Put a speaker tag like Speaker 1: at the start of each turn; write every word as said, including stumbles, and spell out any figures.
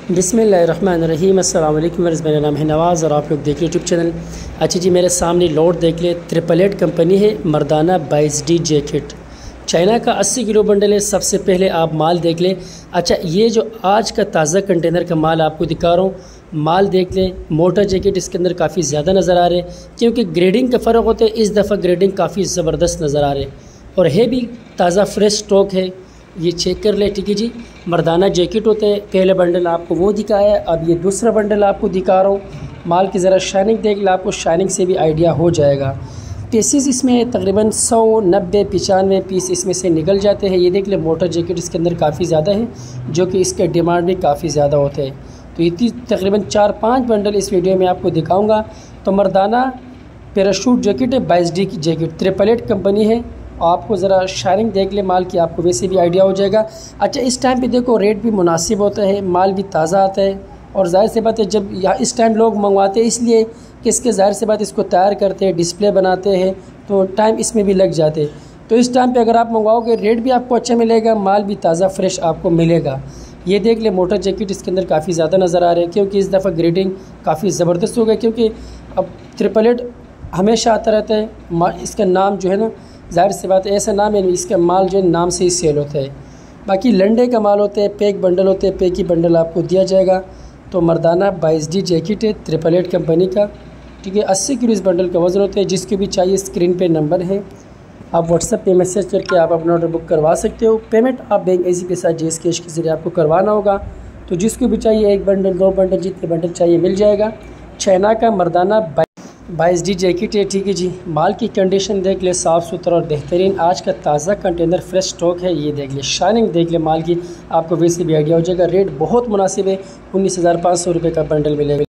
Speaker 1: बिस्मिल्लाहिर्रहमानिर्रहीम। अस्सलाम वालेकुम। मेरा नाम है नवाज़ और आप लोग देख रहे यूट्यूब चैनल। अच्छा जी, मेरे सामने लोड देख ले, ट्रिपल एट कंपनी है, मर्दाना बाईस डी जैकेट, चाइना का अस्सी किलो बंडल है। सबसे पहले आप माल देख लें। अच्छा, ये जो आज का ताज़ा कंटेनर का माल आपको दिखा रहा हूँ, माल देख लें। मोटा जैकेट इसके अंदर काफ़ी ज़्यादा नज़र आ रहे हैं, क्योंकि ग्रेडिंग का फ़र्क होता है। इस दफ़ा ग्रेडिंग काफ़ी ज़बरदस्त नज़र आ रहे हैं और है भी ताज़ा फ्रेश स्टॉक है। ये चेक कर ले, ठीक है जी। मर्दाना जैकेट होते हैं। पहले बंडल आपको वो दिखाया है, अब ये दूसरा बंडल आपको दिखा रहा हूँ। माल की ज़रा शाइनिंग देख ले, आपको शाइनिंग से भी आइडिया हो जाएगा। पीसेस इसमें तकरीबन सौ नब्बे पचानवे पीस इसमें से निकल जाते हैं। ये देख ले, मोटर जैकेट इसके अंदर काफ़ी ज़्यादा है, जो कि इसके डिमांड भी काफ़ी ज़्यादा होते हैं। तो इतनी तकरीबन चार पाँच बंडल इस वीडियो में आपको दिखाऊँगा। तो मर्दाना पैराशूट जैकेट है, बाईस डी की जैकेट, ट्रिपल एट कंपनी है। आपको ज़रा शाइनिंग देख ले माल की, आपको वैसे भी आइडिया हो जाएगा। अच्छा, इस टाइम पे देखो रेट भी मुनासिब होता है, माल भी ताज़ा आता है। और ज़ाहिर सी बात है, जब यहाँ इस टाइम लोग मंगवाते हैं इसलिए कि इसके ज़ाहिर सी बात इसको तैयार करते हैं, डिस्प्ले बनाते हैं, तो टाइम इसमें भी लग जाते। तो इस टाइम पे अगर आप मंगवाओगे रेट भी आपको अच्छा मिलेगा, माल भी ताज़ा फ्रेश आपको मिलेगा। ये देख ले, मोटर जैकेट इसके अंदर काफ़ी ज़्यादा नज़र आ रहे हैं, क्योंकि इस दफ़ा ग्रेडिंग काफ़ी ज़बरदस्त हो गया। क्योंकि अब ट्रिपल एट हमेशा आता रहता है, इसका नाम जो है ना, ज़ाहिर सी बात है ऐसा नाम है, इसका माल जो है नाम से ही सेल होता है। बाकी लंडे का माल होते हैं, पैक बंडल होते हैं, पैक ही बंडल आपको दिया जाएगा। तो मर्दाना बाईस डी जैकेट है, ट्रिपल एट कंपनी का, ठीक है। अस्सी किलो इस बंडल का वज़न होता है। जिसके भी चाहिए स्क्रीन पे नंबर है, आप व्हाट्सएप पे मैसेज करके आप अपना ऑर्डर बुक करवा सकते हो। पेमेंट आप बैंक इजी के साथ जेस कैश के ज़रिए आपको करवाना होगा। तो जिसको भी चाहिए एक बंडल, दो बंडल, जितने बंडल चाहिए मिल जाएगा। चाइना का मर्दाना बाईस डी जैकेट है, ठीक है जी। माल की कंडीशन देख ले, साफ़ सुथरा और बेहतरीन, आज का ताज़ा कंटेनर फ्रेश स्टॉक है। ये देख ले, शाइनिंग देख ले माल की, आपको वैसे भी आइडिया हो जाएगा। रेट बहुत मुनासिब है, उन्नीस हज़ार पाँच सौ रुपये का बंडल मिलेगा।